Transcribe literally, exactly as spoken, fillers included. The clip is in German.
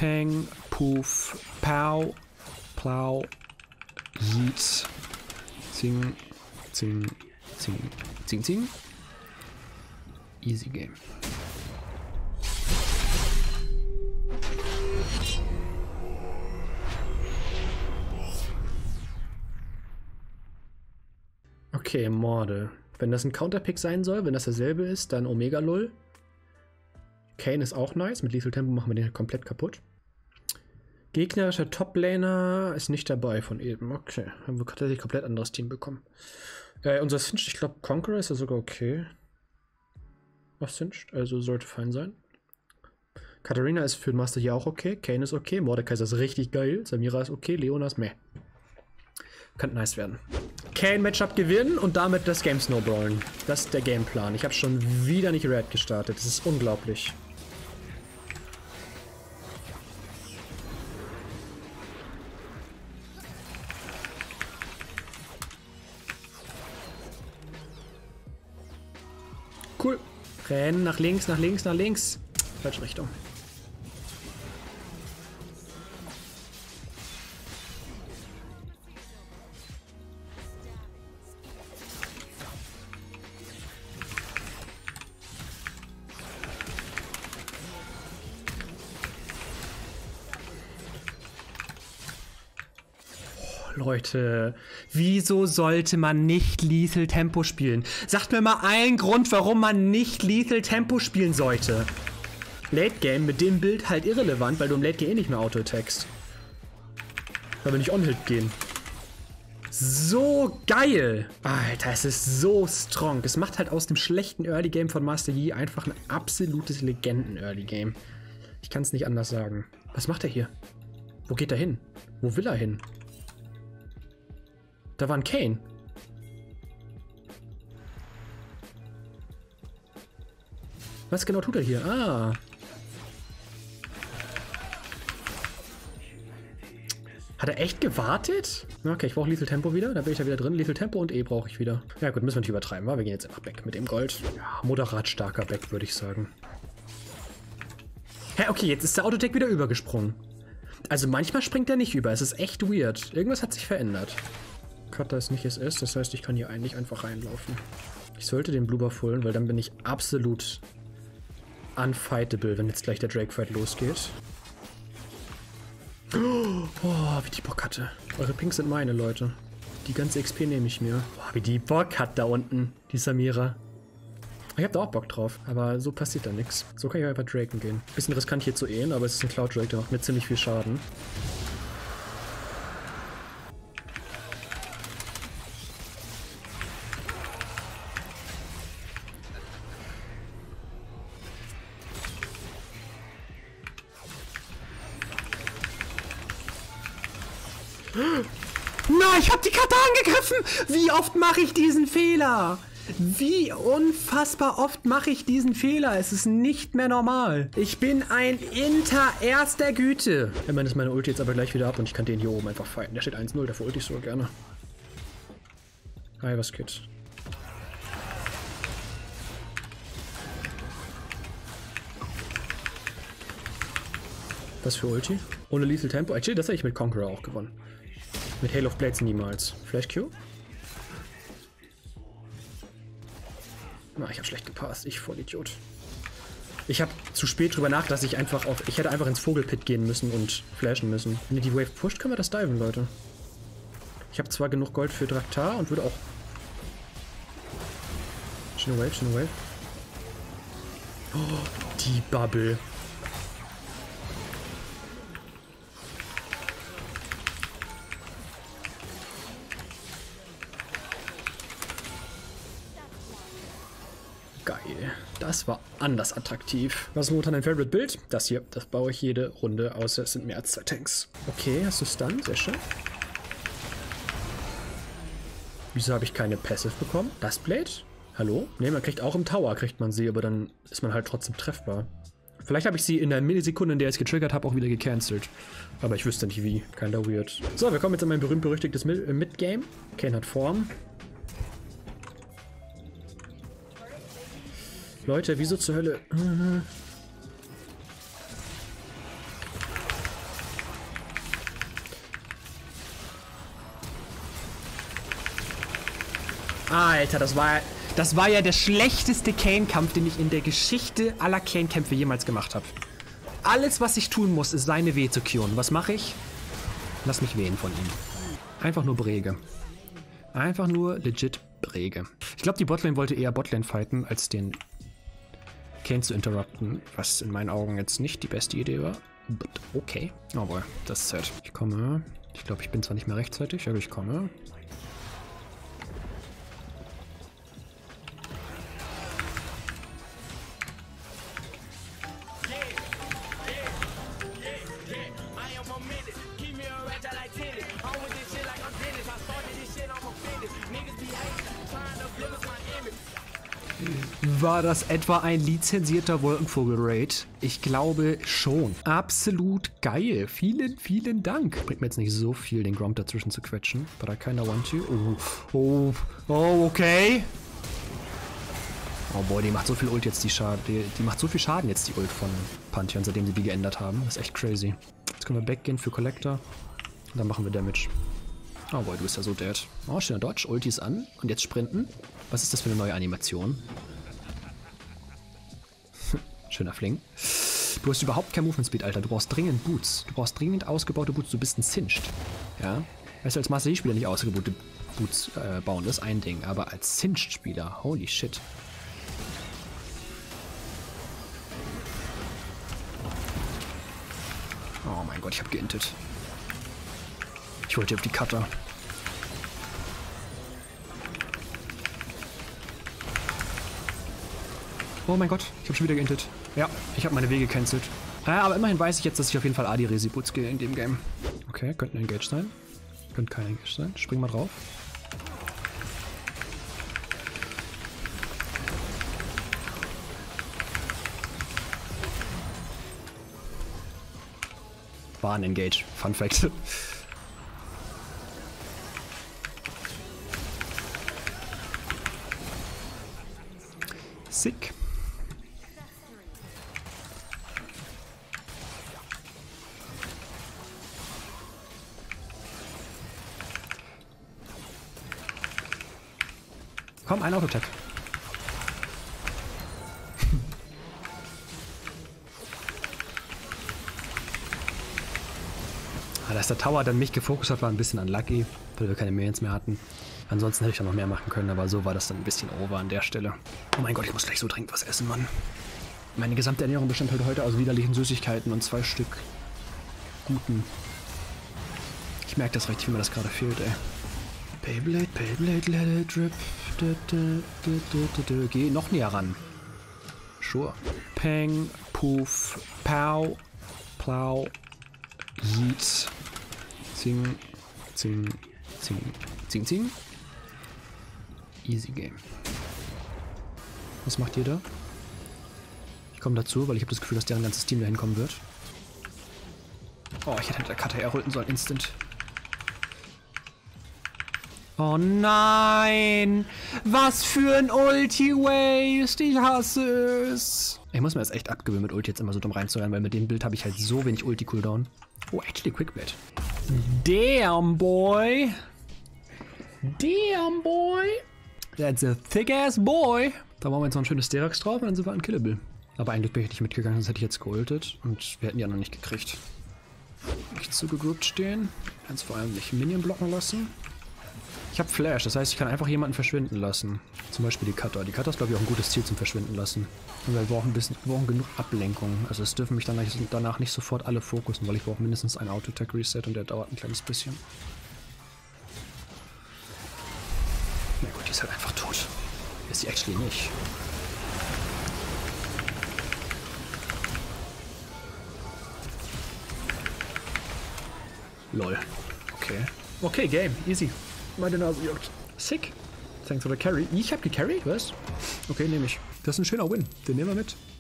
Peng, Puff, Pow, Plow, Yeet, Zing, Zing, Zing, Zing, Zing. Easy Game. Okay, Morde. Wenn das ein Counterpick sein soll, wenn das derselbe ist, dann Omega Lull. Kayn ist auch nice. Mit Lethal Tempo machen wir den komplett kaputt. Gegnerischer Top-Laner ist nicht dabei von eben. Okay, haben wir tatsächlich komplett anderes Team bekommen. Äh, unser Singed, ich glaube, Conqueror ist ja sogar okay. Was Singed? Also sollte fein sein. Katharina ist für den Master hier auch okay. Kayn ist okay. Mordekaiser ist richtig geil. Samira ist okay. Leona ist meh. Könnte nice werden. Kayn Matchup gewinnen und damit das Game snowballen. Das ist der Gameplan. Ich habe schon wieder nicht Red gestartet. Das ist unglaublich. Cool. Rennen nach links, nach links, nach links. Falsche Richtung. Leute, wieso sollte man nicht Lethal Tempo spielen? Sagt mir mal einen Grund, warum man nicht Lethal Tempo spielen sollte. Late Game mit dem Bild halt irrelevant, weil du im Late Game eh nicht mehr Auto-attackst. Weil wir nicht On-Hit gehen. So geil! Alter, es ist so strong. Es macht halt aus dem schlechten Early Game von Master Yi einfach ein absolutes Legenden-Early Game. Ich kann es nicht anders sagen. Was macht er hier? Wo geht er hin? Wo will er hin? Da war ein Kayn. Was genau tut er hier? Ah. Hat er echt gewartet? Okay, ich brauche Lethal Tempo wieder. Da bin ich ja wieder drin. Lethal Tempo und E brauche ich wieder. Ja gut, müssen wir nicht übertreiben, wa? Wir gehen jetzt einfach back mit dem Gold. Ja, moderat starker Back, würde ich sagen. Hä, okay, jetzt ist der Autotech wieder übergesprungen. Also manchmal springt er nicht über. Es ist echt weird. Irgendwas hat sich verändert. Cutter ist nicht S S, das heißt, ich kann hier eigentlich einfach reinlaufen. Ich sollte den Blue Buff holen, weil dann bin ich absolut unfightable, wenn jetzt gleich der Drake-Fight losgeht. Oh, wie die Bock hatte. Eure Pinks sind meine, Leute. Die ganze X P nehme ich mir. Boah, wie die Bock hat da unten, die Samira. Ich hab da auch Bock drauf, aber so passiert da nichts. So kann ich einfach Draken gehen. Bisschen riskant hier zu ehen, aber es ist ein Cloud Drake, der macht mir ziemlich viel Schaden. Na, ich hab die Karte angegriffen! Wie oft mache ich diesen Fehler? Wie unfassbar oft mache ich diesen Fehler? Es ist nicht mehr normal. Ich bin ein Inter erster Güte. Ich meine, ist meine Ulti jetzt aber gleich wieder ab und ich kann den hier oben einfach fighten. Der steht eins null, dafür ulti ich so gerne. Hi, was geht? Was für Ulti? Ohne Lethal Tempo? Actually, das hätte ich mit Conqueror auch gewonnen. Mit Hail of Blades niemals. Flash Q? Na, ich habe schlecht gepasst. Ich Vollidiot. Ich habe zu spät drüber nachgedacht, dass ich einfach auf... Ich hätte einfach ins Vogelpit gehen müssen und flashen müssen. Wenn ihr die Wave pusht, können wir das diven, Leute. Ich habe zwar genug Gold für Draktar und würde auch... Schöne Wave, schöne Wave. Oh, die Bubble. Geil. Das war anders attraktiv. Was ist momentan dein Favorite Bild? Das hier. Das baue ich jede Runde, außer es sind mehr als zwei Tanks. Okay, hast du Stun? Sehr schön. Wieso habe ich keine Passive bekommen? Das Blade? Hallo? Ne, man kriegt auch im Tower, kriegt man sie, aber dann ist man halt trotzdem treffbar. Vielleicht habe ich sie in der Millisekunde, in der ich es getriggert habe, auch wieder gecancelt. Aber ich wüsste nicht wie. Kinda weird. So, wir kommen jetzt in mein berühmt-berüchtigtes Mid-Game. Kayn hat Form. Leute, wieso zur Hölle? Alter, das war, das war ja der schlechteste Kayn-Kampf, den ich in der Geschichte aller Kayn-Kämpfe jemals gemacht habe. Alles, was ich tun muss, ist seine W zu curen. Was mache ich? Lass mich wehen von ihm. Einfach nur Brege. Einfach nur legit Brege. Ich glaube, die Botlane wollte eher Botlane fighten, als den Kayn zu interrupten, was in meinen Augen jetzt nicht die beste Idee war. But okay. Oh boy, das ist sad. Ich komme. Ich glaube, ich bin zwar nicht mehr rechtzeitig, aber ich komme. War das etwa ein lizenzierter Wolkenvogel-Raid? Ich glaube schon. Absolut geil. Vielen, vielen Dank. Bringt mir jetzt nicht so viel, den Gromp dazwischen zu quetschen. But I kinda want to. Oh, oh, oh, okay. Oh boy, die macht so viel Ult jetzt, die Schaden. Die, die macht so viel Schaden jetzt, die Ult von Pantheon, seitdem sie die geändert haben. Das ist echt crazy. Jetzt können wir backgehen für Collector. Und dann machen wir Damage. Oh boy, du bist ja so dead. Oh, schöner Dodge. Ulti ist an. Und jetzt sprinten. Was ist das für eine neue Animation? Schöner Fling. Du hast überhaupt kein Movement Speed, Alter. Du brauchst dringend Boots. Du brauchst dringend ausgebaute Boots. Du bist ein Singed. Ja? Weißt du, als Master Yi-Spieler nicht ausgebaute Boots äh, bauen, das ist ein Ding. Aber als Singed-Spieler, holy shit. Oh mein Gott, ich hab geintet. Ich wollte auf die Cutter. Oh mein Gott, ich habe schon wieder geintet. Ja, ich habe meine Wege gecancelt. Ja, aber immerhin weiß ich jetzt, dass ich auf jeden Fall A D Resi-Boots gehe in dem Game. Okay, könnte ein Engage sein. Könnte kein Engage sein. Spring mal drauf. War ein Engage. Fun Fact. Sick. Komm, ein Autotag. ah, dass der Tower dann mich gefokust hat, war ein bisschen unlucky, weil wir keine Minions mehr hatten. Ansonsten hätte ich da noch mehr machen können, aber so war das dann ein bisschen over an der Stelle. Oh mein Gott, ich muss gleich so dringend was essen, Mann. Meine gesamte Ernährung bestand halt heute aus widerlichen Süßigkeiten und zwei Stück guten. Ich merke das richtig, wie mir das gerade fehlt, ey. Beyblade, Beyblade, let it drip. Du, du, du, du, du, du. Geh noch näher ran. Sure. Peng, Puff, Pow, Plow, Yeet, Zing, Zing, Zing, Zing, Zing. Easy Game. Was macht ihr da? Ich komme dazu, weil ich habe das Gefühl, dass deren ganzes Team dahin kommen wird. Oh, ich hätte mit der Karte erholen sollen, instant. Oh nein! Was für ein Ulti-Waste! Ich hasse es! Ich muss mir das echt abgewöhnen, mit Ulti jetzt immer so dumm reinzurennen, weil mit dem Bild habe ich halt so wenig Ulti-Cooldown. Oh, actually Quickblade. Damn, boy! Damn, boy! That's a thick-ass boy! Da machen wir jetzt noch ein schönes Derax drauf und dann sind wir unkillable. Aber eigentlich bin ich nicht mitgegangen, sonst hätte ich jetzt geultet. Und wir hätten die ja noch nicht gekriegt. Nicht so gegruppt stehen. Kannst vor allem nicht Minion blocken lassen. Ich habe Flash, das heißt, ich kann einfach jemanden verschwinden lassen. Zum Beispiel die Cutter. Die Cutter ist, glaube ich, auch ein gutes Ziel zum Verschwinden lassen. Und wir brauchen, ein bisschen, wir brauchen genug Ablenkung. Also es dürfen mich danach, danach nicht sofort alle fokussen, weil ich brauche mindestens einen Auto-Attack-Reset und der dauert ein kleines bisschen. Na gut, die ist halt einfach tot. Ist sie actually nicht. Lol. Okay. Okay, Game. Easy. Meine Nase juckt. Sick. Thanks for the carry. Ich hab gecarried, was? Okay, nehme ich. Das ist ein schöner Win. Den nehmen wir mit.